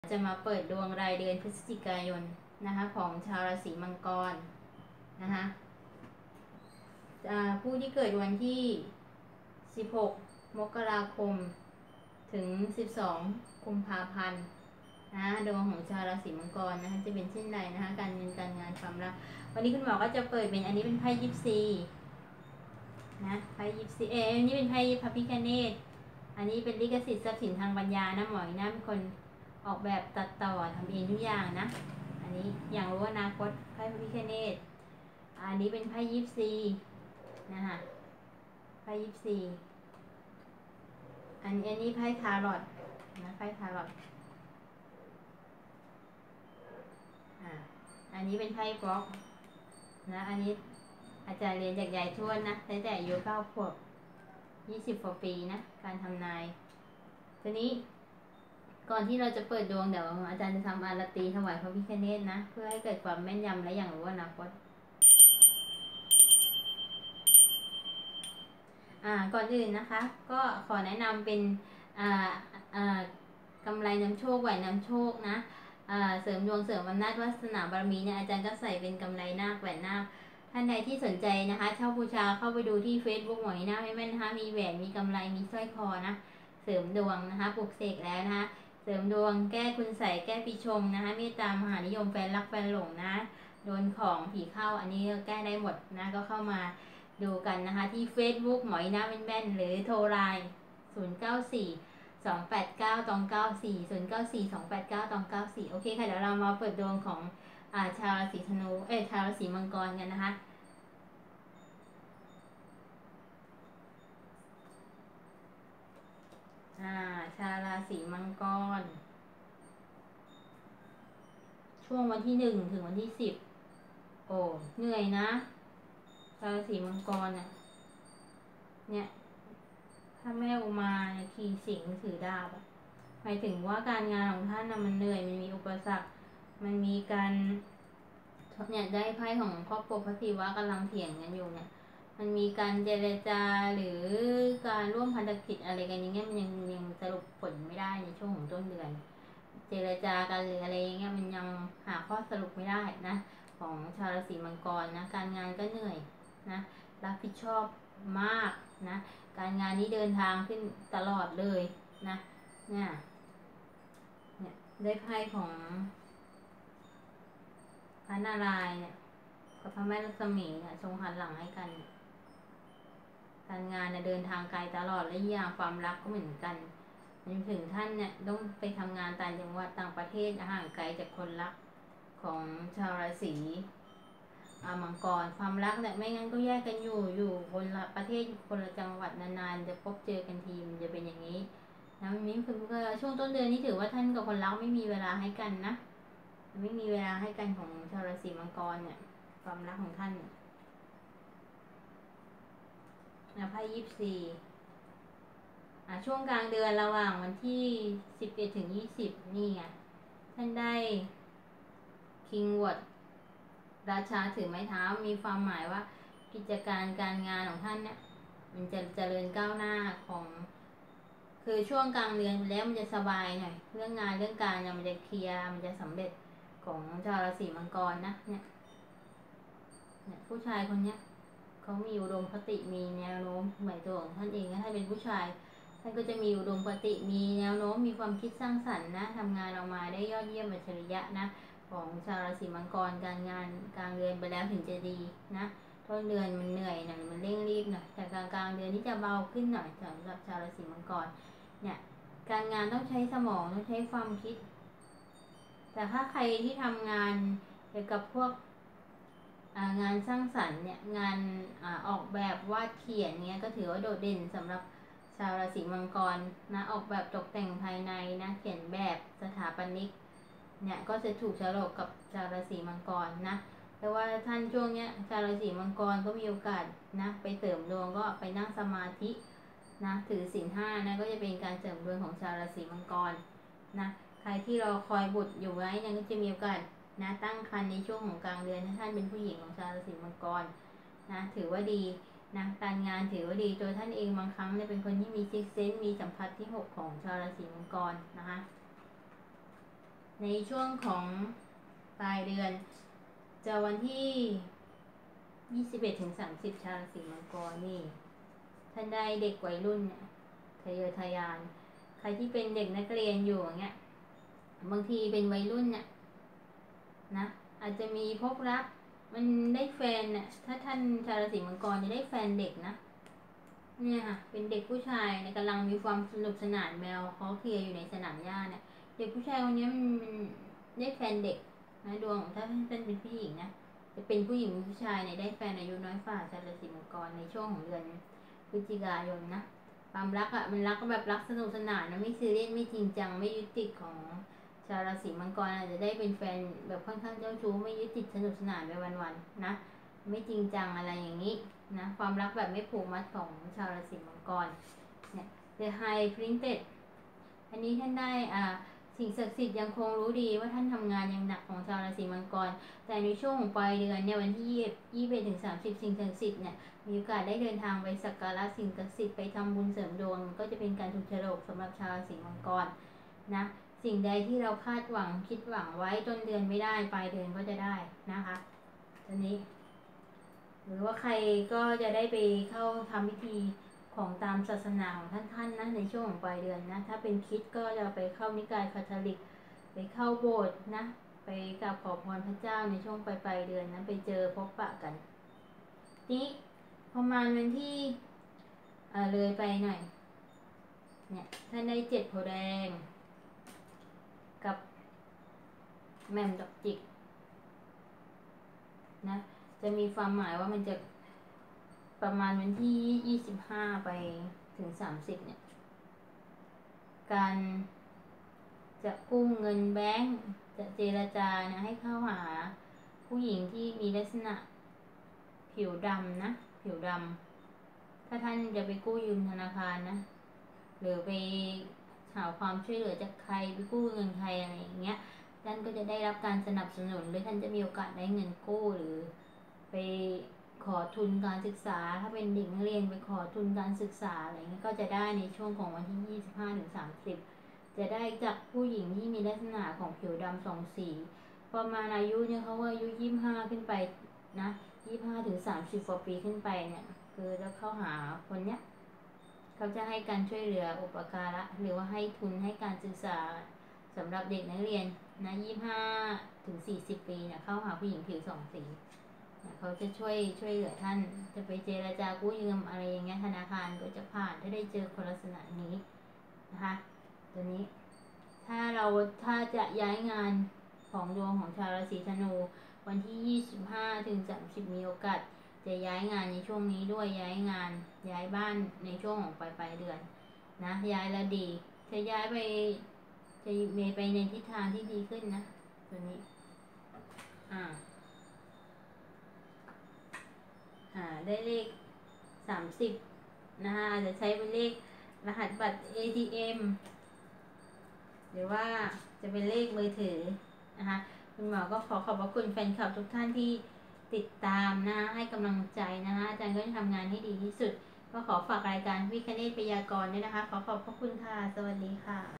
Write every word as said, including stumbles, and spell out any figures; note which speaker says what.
Speaker 1: จะมาเปิดดวงรายเดือนพฤศจิกายนนะคะของชาวราศีมังกรนะคะผู้ที่เกิดวันที่สิบหกมกราคมถึงสิบสองกุมภาพันธ์นะดวงของชาวราศีมังกรนะคะจะเป็นเช่นไรนะคะการเงินการงานความรักวันนี้คุณหมอก็จะเปิดเป็นอันนี้เป็นไพ่ยิปซีนะไพ่ยิปซีเอ๋อันนี้เป็นไพ่พระพิฆเนศอันนี้เป็นลิขสิทธิ์ทรัพย์สินทางปัญญานะหมอนะเป็นคนออกแบบตัดต่อทำเองทุกอย่างนะอันนี้อย่างรู้อนาคตไพ่พระพิฆเนศอันนี้เป็นไพ่ยิปซีนะคะไพ่ยิปซีอันอันนี้ไพ่ทารอตนะไพ่ทารอตอ่าอันนี้เป็นไพ่บล็อกนะอันนี้อาจารย์เรียนจากยายทวดนะตั้งแต่อายุเก้าขวบยี่สิบกว่าปีนะการทำนายทีนี้ก่อนที่เราจะเปิดดวงเดี๋ยวอาจารย์จะทำอารตีถวายพระพิฆเนศนะเพื่อให้เกิดความแม่นยำและอย่างรู้อนาคตอ่าก่อนอื่นนะคะก็ขอแนะนำเป็นอ่าอ่ากำไรนำโชคแหวนนำโชคนะอ่าเสริมดวงเสริมอำนาจวาสนาบารมีเนี่ยอาจารย์ก็ใส่เป็นกำไรนาคแหวนนาคท่านใดที่สนใจนะคะเช่าบูชาเข้าไปดูที่ Facebook หมวยนาคให้แม่นนะคะมีแหวนมีกำไรมีสร้อยคอนะเสริมดวงนะคะปลุกเสกแล้วนะคะเสริมดวงแก้คุณใส่แก้ปีชงนะคะเมตตามหานิยมแฟนรักแฟนหลงนะโดนของผีเข้าอันนี้แก้ได้หมดนะก็เข้ามาดูกันนะคะที่ Facebook หมอยนาแม่นๆหรือโทรไลน์ศูนย์ เก้า สี่ สอง แปด เก้า ตอง เก้า สี่ ศูนย์ เก้า สี่ สอง แปด เก้า ตอง เก้า สี่โอเคค่ะเดี๋ยวเรามาเปิดดวงของอ่าชาวราศีธนูเอ้ยชาวราศีมังกรกันนะคะอ่าชาวราศีมังกรช่วงวันที่หนึ่งถึงวันที่สิบโอ้เหนื่อยนะชาวราศีมังกรเนี่ยเนี่ยถ้าแม่อุมาเนี่ยขี่สิงถือดาบหมายถึงว่าการงานของท่านนะมันเหนื่อยมันมีอุปสรรคมันมีการเนี่ยได้ไพ่ของครอบครัวพระศิวะกำลังเถียงกันอยู่เนี่ยมันมีการเจรจาหรือการร่วมพันธกิจอะไรกันอย่างเงี้ยมันยังยังสรุปผลไม่ได้ในช่วงของต้นเดือนเจรจากันหรืออะไรอย่างเงี้ยมันยังหาข้อสรุปไม่ได้นะของชาวราศีมังกรนะการงานก็เหนื่อยนะรับผิดชอบมากนะการงานนี้เดินทางขึ้นตลอดเลยนะเนี่ยเนี่ยได้ไพ่ของพระนารายณ์เนี่ยกับพระแม่ลักษมีเนี่ยทรงหันหลังให้กันการงานเนี่ยเดินทางไกลตลอดและอย่างความรักก็เหมือนกันมันถึงท่านเนี่ยต้องไปทำงานต่างจังหวัดต่างประเทศห่างไกลจากคนรักของชาวราศีมังกรความรักเนี่ยไม่งั้นก็แยกกันอยู่อยู่คนละประเทศคนละจังหวัดนานๆจะพบเจอกันทีมันจะเป็นอย่างนี้นะมิ้นคือช่วงต้นเดือนนี้ถือว่าท่านกับคนรักไม่มีเวลาให้กันนะไม่มีเวลาให้กันของชาวราศีมังกรเนี่ยความรักของท่านนะไพ่ยิปซีช่วงกลางเดือนระหว่างวันที่สิบเอ็ดถึงยี่สิบนี่ไงท่านได้คิงวอดราชาถือไม้เท้ามีความหมายว่ากิจการการงานของท่านเนี่ยมันจะเจริญก้าวหน้าของคือช่วงกลางเดือนแล้วมันจะสบายหน่อยเรื่องงานเรื่องการเนี่ยมันจะเคลียร์มันจะสำเร็จของชาวราศีมังกรนะเนี่ยเนี่ยผู้ชายคนเนี้ยเขามีอุดมคติมีแนวโน้มหมายตัวของท่านเองถ้าเป็นผู้ชายท่านก็จะมีอุดมคติมีแนวโน้มมีความคิดสร้างสรรค์นะทำงานออกมาได้ยอดเยี่ยมอัจฉริยะนะของชาวราศีมังกรการงานกลางเดือนไปแล้วถึงจะดีนะต้นเดือนมันเหนื่อยหน่อยมันเร่งรีบหน่อยแต่กลางกลางเดือนที่จะเบาขึ้นหน่อยสำหรับชาวราศีมังกรเนี่ยการงานต้องใช้สมองต้องใช้ความคิดแต่ถ้าใครที่ทำงานเกี่ยวกับพวกงานสร้างสรรค์เนี่ยงานออกแบบวาดเขียนเนี่ยก็ถือว่าโดดเด่นสำหรับชาวราศีมังกรนะออกแบบตกแต่งภายในนะเขียนแบบสถาปนิกเนี่ยก็จะถูกฉลกกับชาวราศีมังกรนะแต่ว่าท่านช่วงเนี้ยชาวราศีมังกรก็มีโอกาสนะไปเสริมดวงก็ไปนั่งสมาธินะถือศีลห้านะก็จะเป็นการเสริมดวงของชาวราศีมังกรนะใครที่รอคอยบุตรอยู่ไว้เนี่ยก็จะมีโอกาสนะตั้งครรภ์ในช่วงของกลางเดือนถ้าท่านเป็นผู้หญิงของชาวราศีมังกรนะถือว่าดีนะการงานถือว่าดีตัวท่านเองบางครั้งเนี่ยเป็นคนที่มีซิกเซนส์มีสัมผัสที่หกของชาวราศีมังกรนะคะในช่วงของปลายเดือนจะวันที่ยี่สิบเอ็ดถึงสามสิบชาวราศีมังกรนี่ท่านได้เด็กวัยรุ่นเนี่ยทะเยอทะยานใครที่เป็นเด็กนักเรียนอยู่อย่างเงี้ยบางทีเป็นวัยรุ่นเนี่ยนะอาจจะมีพบรักมันได้แฟนเนี่ยถ้าท่านชาวราศีมังกรจะได้แฟนเด็กนะเนี่ยค่ะเป็นเด็กผู้ชายเนี่ยกำลังมีความสนุกสนานแมวเขาเคลียร์อยู่ในสนามหญ้าเนี่ยเด็กผู้ชายคนนี้มันได้แฟนเด็กนะดวงถ้าท่านเป็นผู้หญิงนะจะเป็นผู้หญิงผู้ชายเนี่ยได้แฟนอายุน้อยฝ่าชาวราศีมังกรในช่วงของเดือนพฤศจิกายนนะความรักอ่ะมันรักแบบรักสนุกสนานนะไม่ซีเรียสไม่จริงจังไม่ยึดติดของชาวราศีมังกรอาจจะได้เป็นแฟนแบบค่อนข้างเจ้าชู้ไม่ยึดติดสนุกสนานไปวันๆนะไม่จริงจังอะไรอย่างนี้นะความรักแบบไม่ผูกมัดของชาวราศีมังกรเนี่ย The High Priestess อันนี้ท่านได้อ่าสิ่งศักดิ์สิทธิ์ยังคงรู้ดีว่าท่านทำงานอย่างหนักของชาวราศีมังกรแต่ในช่วงของปลายเดือนเนี่ยวันที่ยี่สิบเอ็ดถึงสามสิบสิ่งศักดิ์สิทธิ์เนี่ยมีโอกาสได้เดินทางไปสักการะสิ่งศักดิ์สิทธิ์ไปทำบุญเสริมดวงก็จะเป็นการถูกฉลกสำหรับชาวราศีมังกรนะสิ่งใดที่เราคาดหวังคิดหวังไว้ต้นเดือนไม่ได้ปลายเดือนก็จะได้นะคะทีนี้หรือว่าใครก็จะได้ไปเข้าทำพิธีของตามศาสนาของท่านๆนะในช่วงของปลายเดือนนะถ้าเป็นคริสต์ก็จะไปเข้านิกายคาทอลิกไปเข้าโบสถ์นะไปกราบขอพรพระเจ้าในช่วงปลายปลายเดือนนะไปเจอพบปะกันนี้ประมาณวันที่เอ่อเลยไปหน่อยเนี่ยท่านได้เจ็ดโพแดงกับแหม่มดอกจิกนะจะมีความหมายว่ามันจะประมาณวันที่ยี่สิบห้าไปถึงสามสิบเนี่ยการจะกู้เงินแบงก์จะเจรจานะให้เข้าหาผู้หญิงที่มีลักษณะผิวดำนะผิวดำถ้าท่านจะไปกู้ยืมธนาคารนะหรือไปหาความช่วยเหลือจากใครไปกู้เงินใครอะไรอย่างเงี้ยท่านก็จะได้รับการสนับสนุนหรือท่านจะมีโอกาสได้เงินกู้หรือไปขอทุนการศึกษาถ้าเป็นเด็กนักเรียนไปขอทุนการศึกษาอะไรเงี้ยก็จะได้ในช่วงของวันที่ยี่สิบห้าถึงสามสิบจะได้จากผู้หญิงที่มีลักษณะของผิวดำสองสีประมาณอายุเนี่ยเขาว่าอายุยี่สิบห้าขึ้นไปนะยี่สิบห้าถึงสามสิบกว่าปีขึ้นไปเนี่ยคือจะเข้าหาคนเนี้ยเขาจะให้การช่วยเหลืออุปการะหรือว่าให้ทุนให้การศึกษาสำหรับเด็กนักเรียนนะยี่สิบห้าถึงสี่สิบปีเนี่ยเข้าหาผู้หญิงผิวสองสีเขาจะช่วยช่วยเหลือท่านจะไปเจรจากู้ยืมอะไรอย่างเงี้ยธนาคารก็จะผ่านถ้าได้เจอคนลักษณะนี้นะคะตัวนี้ถ้าเราถ้าจะย้ายงานของดวงของชาวราศีธนูวันที่ยี่สิบห้าถึงสามสิบมีโอกาสจะย้ายงานในช่วงนี้ด้วยย้ายงานย้ายบ้านในช่วงของปลายปลายเดือนนะย้ายแล้วดีจะย้ายไปจะมีไปในทิศทางที่ดีขึ้นนะตัวนี้อ่าอ่าได้เลขสามสิบนะคะอาจจะใช้เป็นเลขรหัสบัตร เอ ที เอ็ม หรือว่าจะเป็นเลขมือถือนะคะคุณหมอก็ขอขอบพระคุณแฟนคลับทุกท่านที่ติดตามนะให้กำลังใจนะคะอาจารย์ก็จะทำงานให้ดีที่สุดก็ขอฝากรายการวิคเนตพยากรณ์ด้วยนะคะขอขอบพระคุณค่ะสวัสดีค่ะ